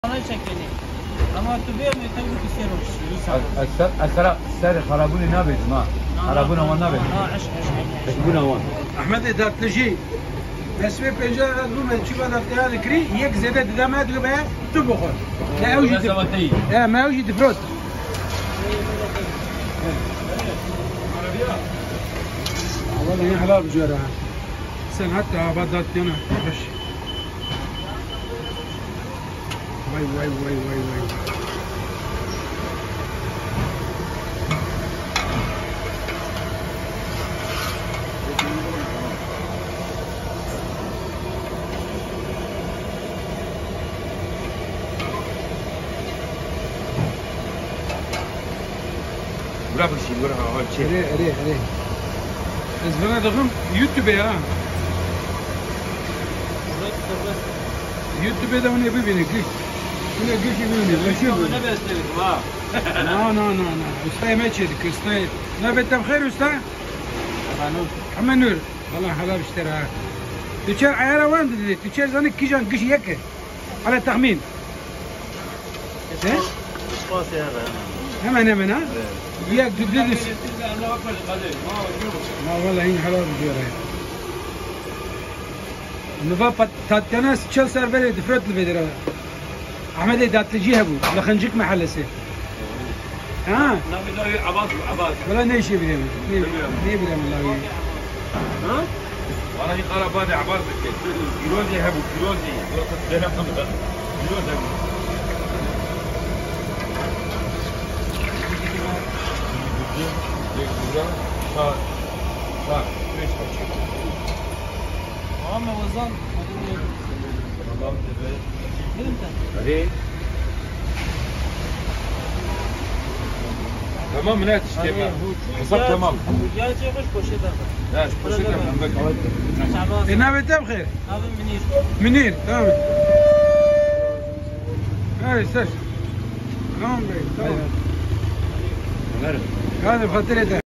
أنا شكلي أما تبيع ميتين بسيروش السر سر خرابوني نابت ما خرابونا وان نابت خرابونا وان احمد دات لجي اسمه پنجاه روم چی بعد افتیار کری یک زده داماد رو به تو بخور نه اوجی اه ما اوجی دفروت والله هي حلال بجوره سن حتى بعد دات هنا بش واي برافو شي برافو هاي شي اري زبنا دغم يوتيوب يا يوتيوب ده وني بيبيني كليك كنا كليك بيبيني لا شو لا استاي ما تشدك استاي لا بنت بخير استاي محمد نور والله حلال اشتراها تشير عيارة وين تشير زانك كيجان قش يك على التخمين ايش قاسي هذا هم ها ياك تدرس ما والله هي حلال بجوره نبا تاتناس تشل سر بري دفرت الفيدرا احمد دات تجيها ابو لخنجك محل سي ها نبي عباس ولا نيشي بريم ني بريم الله ها والله هي قرابه دي عباس كيلوزي هبو كيلوزي أما وزن تمام من هات اشتباه حسب تمام وجاي تيغش بوشي لا بوشي ده انا بتم خير هذا منير تمام هاي استاذ تمام هذا بخاطر